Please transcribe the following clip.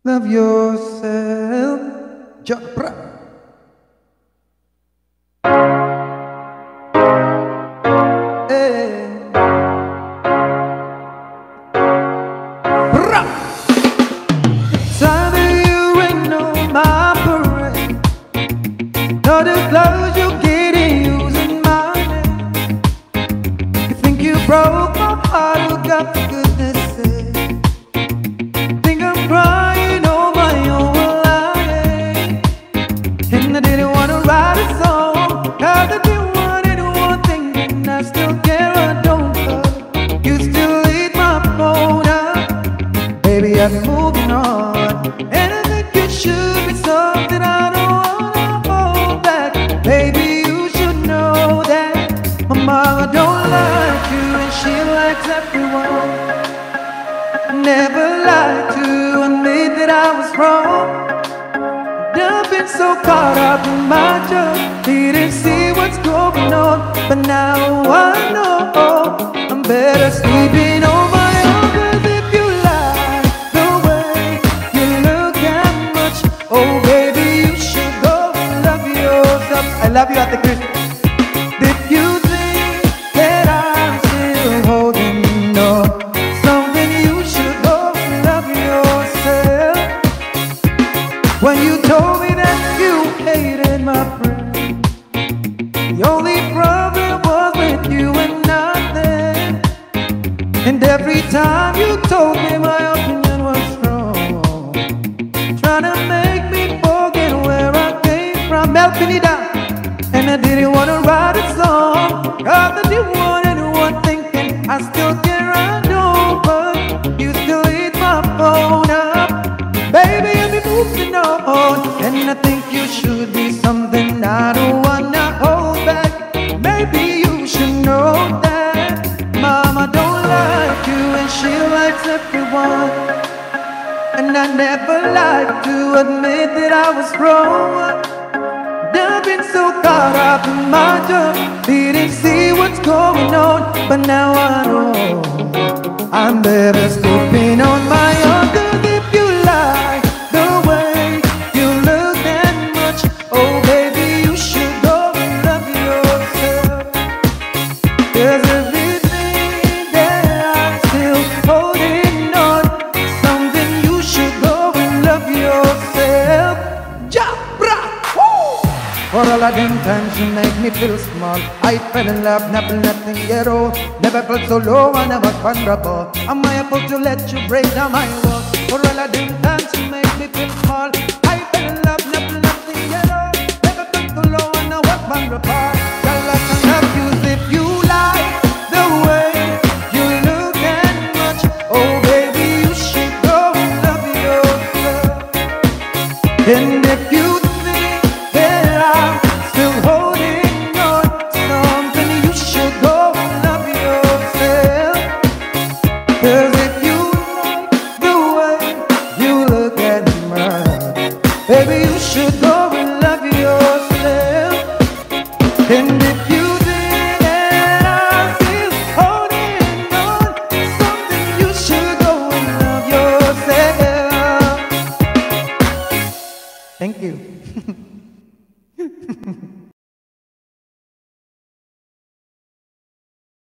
Love yourself. Jump. Hey. Bra. Time that you ain't on my parade. All the clothes you're getting using my name. You think you broke my heart? Oh God, for goodness sake. Think I'm crying on my own line. And I didn't wanna write a song, 'cause I didn't want anyone thinking I still care or don't love. You still eat my phone up. Baby, I'm moving on, and I think you should be something I don't wanna hold back. Baby, you should know that my mama don't like you and she likes everyone. Never lied to admit that I was wrong. I've been so caught up in my job, didn't see what's going on, but now I know I'm better sleeping on my own. 'Cause if you like the way you look that much, oh baby, you should go and love yourself. I love you at the Christmas. If you think that I'm still holding on something, you should go and love yourself. When you told me that you hated my friend, the only problem was with you and nothing. And every time you told me my opinion was wrong, trying to make me forget where I came from, melting me down. And I didn't want to write a song, 'cause I didn't want anyone thinking I still care, I know. But you still eat my phone up. Baby, I've been moving on, and I think you should be something I don't wanna hold back. Maybe you should know that mama don't like you and she likes everyone. And I never like to admit that I was wrong. I've been so caught up in my job, didn't see what's going on, but now I know I'm better sleeping on my own. 'Cause if you like the way you look that much, oh baby, you should go and love yourself. 'Cause if you think that I'm still holding on something, you should go and love yourself. Jabra! For all of them times you make me feel small, I fell in love, never nothing at all. Never felt so low, I never vulnerable. Am I able to let you break down my walls? For all of them times you make me feel small, I fell in love, never nothing at all. Never felt so low, I never vulnerable. Girl, I can love you if you like the way you look that much. Oh baby, you should go and love yourself. And if you still holding on something, you should go and love yourself. 'Cause if you like the way you look at me, baby,